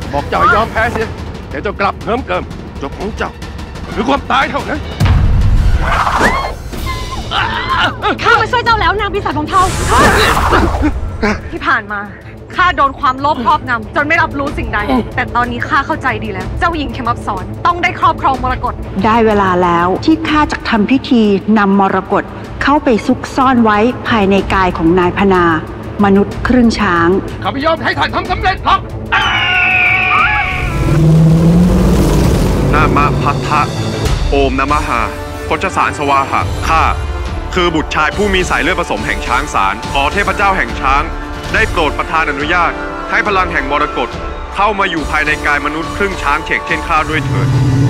บอกเจ้ายอมแพ้เสียเดี๋ยวเจ้ากลับเหิมเกิมจบของเจ้าหรือความตายเท่านั้นข้ามาช่วยเจ้าแล้วนางปีศาจของเทาที่ผ่านมาข้าโดนความโลภครอบงำจนไม่รับรู้สิ่งใดแต่ตอนนี้ข้าเข้าใจดีแล้วเจ้าหญิงเขมอับสรต้องได้ครอบครองมรกตได้เวลาแล้วที่ข้าจะทำพิธีนำมรกตเข้าไปซุกซ่อนไว้ภายในกายของนายพนามนุษย์ครึ่งช้างข้าไม่ยอมให้ท่านทำสำเร็จหรอกนามาพัทธะโอมนมหาโคชสารสวาหะข้าคือบุตรชายผู้มีสายเลือดผสมแห่งช้างสารขอเทพเจ้าแห่งช้างได้โปรดประทานอนุญาตให้พลังแห่งมรกตเข้ามาอยู่ภายในกายมนุษย์ครึ่งช้างเฉกเช่นข้าด้วยเถิด